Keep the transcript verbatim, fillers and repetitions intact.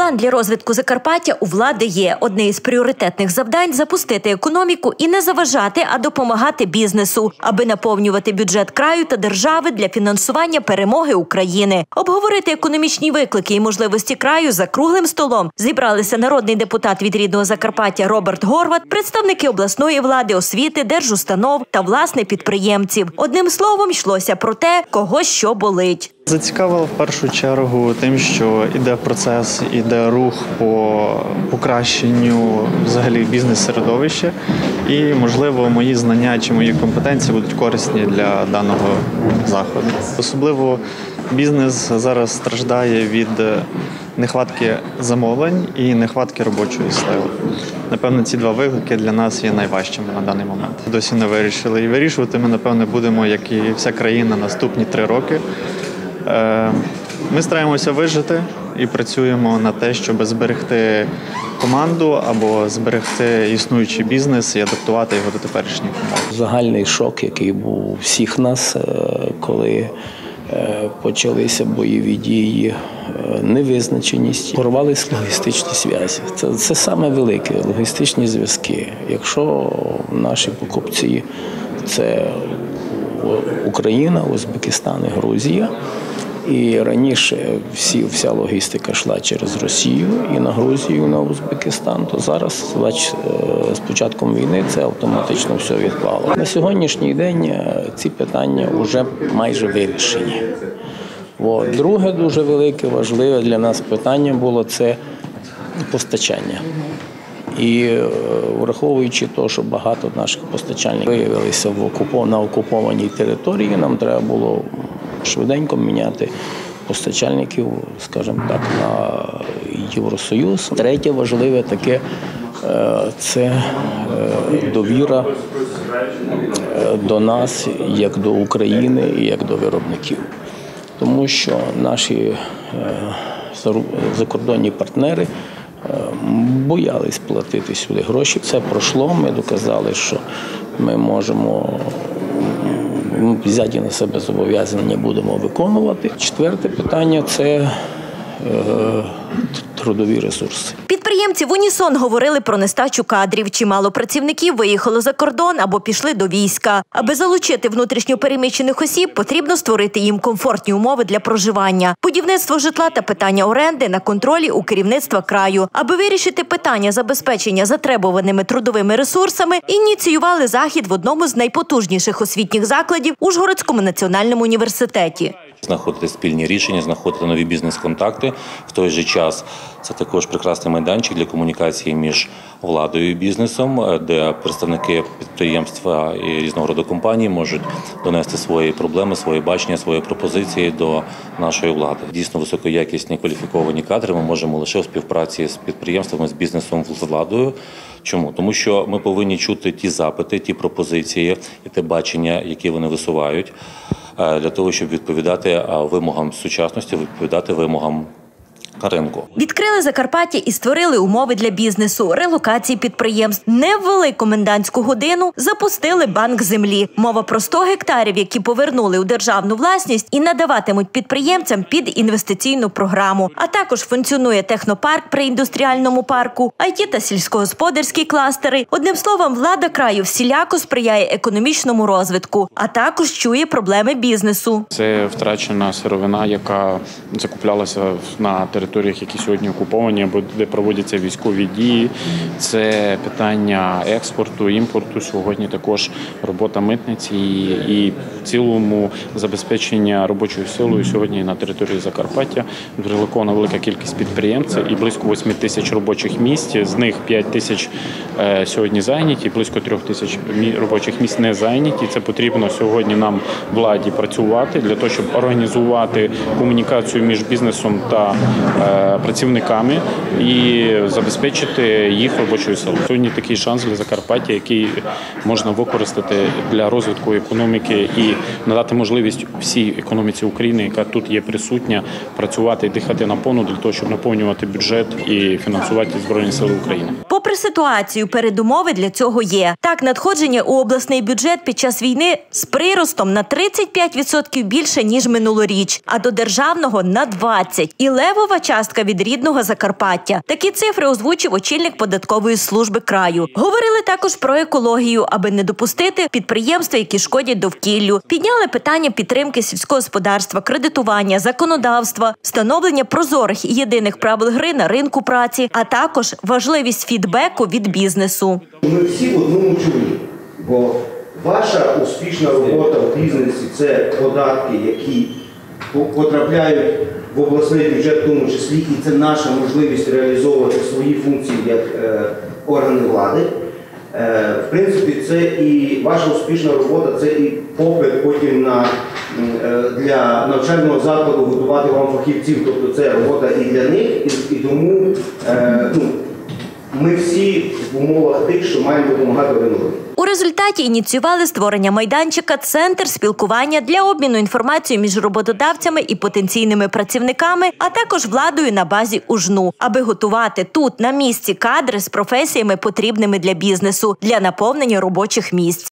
План для розвитку Закарпаття у влади є. Одне із пріоритетних завдань – запустити економіку і не заважати, а допомагати бізнесу, аби наповнювати бюджет краю та держави для фінансування перемоги України. Обговорити економічні виклики і можливості краю за круглим столом зібралися народний депутат від рідного Закарпаття Роберт Горват, представники обласної влади, освіти, держустанов та, власне, підприємців. Одним словом, йшлося про те, кого що болить. Зацікавило в першу чергу тим, що йде процес, йде рух по покращенню взагалі бізнес-середовища і, можливо, мої знання чи мої компетенції будуть корисні для даного заходу. Особливо бізнес зараз страждає від нехватки замовлень і нехватки робочої сили. Напевно, ці два виклики для нас є найважчими на даний момент. Досі не вирішили. І вирішувати ми, напевно, будемо, як і вся країна, наступні три роки. Ми стараємося вижити і працюємо на те, щоб зберегти команду або зберегти існуючий бізнес і адаптувати його до теперішніх умов. Загальний шок, який був у всіх нас, коли почалися бойові дії, невизначеність, порвались логістичні зв'язки. Це, це саме велике – логістичні зв'язки. Якщо наші покупці – це Україна, Узбекистан і Грузія, і раніше всі, вся логістика йшла через Росію і на Грузію, і на Узбекистан, то зараз з початком війни це автоматично все відклало. На сьогоднішній день ці питання вже майже вирішені. От. Друге дуже велике, важливе для нас питання було – це постачання. І враховуючи те, що багато наших постачальників виявилися в окупов... на окупованій території, нам треба було швиденько міняти постачальників, скажімо так, на Євросоюз. Третє важливе таке – це довіра до нас, як до України і як до виробників. Тому що наші закордонні партнери боялись платити сюди гроші. Це пройшло, ми доказали, що ми можемо взяти на себе зобов'язання, будемо виконувати. Четверте питання – це е, трудові ресурси. Підприємці в унісон говорили про нестачу кадрів. Чимало працівників виїхало за кордон або пішли до війська. Аби залучити внутрішньо переміщених осіб, потрібно створити їм комфортні умови для проживання. Будівництво житла та питання оренди на контролі у керівництва краю. Аби вирішити питання забезпечення затребуваними трудовими ресурсами, ініціювали захід в одному з найпотужніших освітніх закладів – Ужгородському національному університеті. Знаходити спільні рішення, знаходити нові бізнес-контакти. В той же час це також прекрасний майданчик для комунікації між владою і бізнесом, де представники підприємства і різного роду компаній можуть донести свої проблеми, свої бачення, свої пропозиції до нашої влади. Дійсно високоякісні кваліфіковані кадри ми можемо лише у співпраці з підприємствами, з бізнесом, з владою. Чому? Тому що ми повинні чути ті запити, ті пропозиції і те бачення, які вони висувають, для того, щоб відповідати вимогам сучасності, відповідати вимогам ринку. Відкрили Закарпаття і створили умови для бізнесу, релокації підприємств. Не ввели комендантську годину, запустили банк землі. Мова про сто гектарів, які повернули у державну власність і надаватимуть підприємцям під інвестиційну програму. А також функціонує технопарк при індустріальному парку, ай ті та сільськогосподарські кластери. Одним словом, влада краю всіляко сприяє економічному розвитку, а також чує проблеми бізнесу. Це втрачена сировина, яка закуплялася на території територіях, які сьогодні окуповані, або де проводяться військові дії. Це питання експорту, імпорту, сьогодні також робота митниці і в цілому забезпечення робочою силою сьогодні на території Закарпаття. Релокована велика кількість підприємців і близько восьми тисяч робочих місць, з них п'ять тисяч сьогодні зайняті, близько трьох тисяч робочих місць не зайняті. Це потрібно сьогодні нам владі працювати для того, щоб організувати комунікацію між бізнесом та працівниками і забезпечити їх робочою силою. Сьогодні такий шанс для Закарпаття, який можна використати для розвитку економіки і надати можливість всій економіці України, яка тут є присутня, працювати і дихати наповну для того, щоб наповнювати бюджет і фінансувати Збройні Сили України. Попри ситуацію, передумови для цього є. Так, надходження у обласний бюджет під час війни з приростом на тридцять п'ять відсотків більше, ніж минулоріч, а до державного – на двадцять відсотків. І левова частка від рідного Закарпаття. Такі цифри озвучив очільник податкової служби краю. Говорили також про екологію, аби не допустити підприємства, які шкодять довкіллю. Підняли питання підтримки сільського господарства, кредитування, законодавства, встановлення прозорих і єдиних правил гри на ринку праці, а також важливість фідбеку від бізнесу. Ми всі в одному човні, бо ваша успішна робота в бізнесі – це податки, які потрапляють в обласний бюджет в тому числі, і це наша можливість реалізовувати свої функції як е, органи влади. Е, в принципі, це і ваша успішна робота, це і попит потім на, е, для навчального закладу готувати вам фахівців, тобто це робота і для них, і, і тому е, ну, ми всі в умовах тих, що маємо допомагати один одному. У результаті ініціювали створення майданчика «Центр спілкування» для обміну інформацією між роботодавцями і потенційними працівниками, а також владою на базі УЖНУ, аби готувати тут, на місці, кадри з професіями, потрібними для бізнесу, для наповнення робочих місць.